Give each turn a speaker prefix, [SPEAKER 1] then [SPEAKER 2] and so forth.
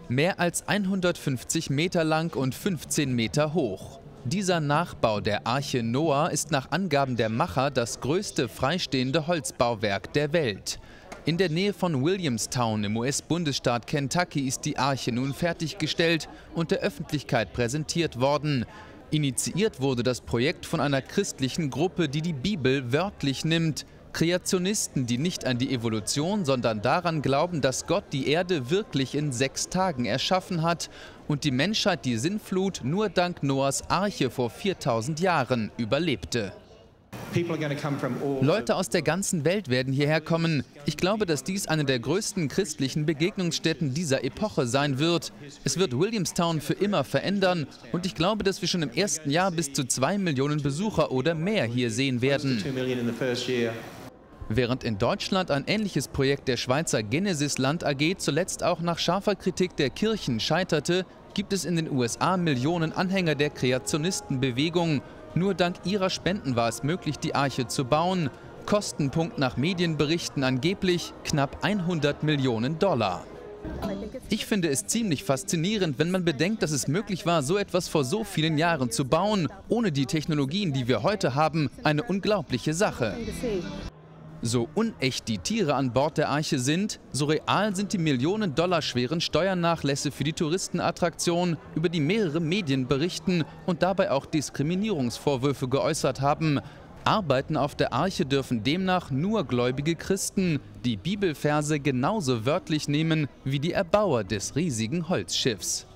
[SPEAKER 1] Mehr als 150 Meter lang und 15 Meter hoch. Dieser Nachbau der Arche Noah ist nach Angaben der Macher das größte freistehende Holzbauwerk der Welt. In der Nähe von Williamstown im US-Bundesstaat Kentucky ist die Arche nun fertiggestellt und der Öffentlichkeit präsentiert worden. Initiiert wurde das Projekt von einer christlichen Gruppe, die die Bibel wörtlich nimmt. Kreationisten, die nicht an die Evolution, sondern daran glauben, dass Gott die Erde wirklich in 6 Tagen erschaffen hat und die Menschheit die Sintflut nur dank Noahs Arche vor 4000 Jahren überlebte. Leute aus der ganzen Welt werden hierher kommen. Ich glaube, dass dies eine der größten christlichen Begegnungsstätten dieser Epoche sein wird. Es wird Williamstown für immer verändern und ich glaube, dass wir schon im ersten Jahr bis zu 2 Millionen Besucher oder mehr hier sehen werden. Während in Deutschland ein ähnliches Projekt der Schweizer Genesis Land AG zuletzt auch nach scharfer Kritik der Kirchen scheiterte, gibt es in den USA Millionen Anhänger der Kreationistenbewegung. Nur dank ihrer Spenden war es möglich, die Arche zu bauen. Kostenpunkt nach Medienberichten angeblich knapp 100 Millionen Dollar. Ich finde es ziemlich faszinierend, wenn man bedenkt, dass es möglich war, so etwas vor so vielen Jahren zu bauen. Ohne die Technologien, die wir heute haben, eine unglaubliche Sache. So unecht die Tiere an Bord der Arche sind, so real sind die Millionen-Dollar-schweren Steuernachlässe für die Touristenattraktion, über die mehrere Medien berichten und dabei auch Diskriminierungsvorwürfe geäußert haben. Arbeiten auf der Arche dürfen demnach nur gläubige Christen, die Bibelverse genauso wörtlich nehmen wie die Erbauer des riesigen Holzschiffs.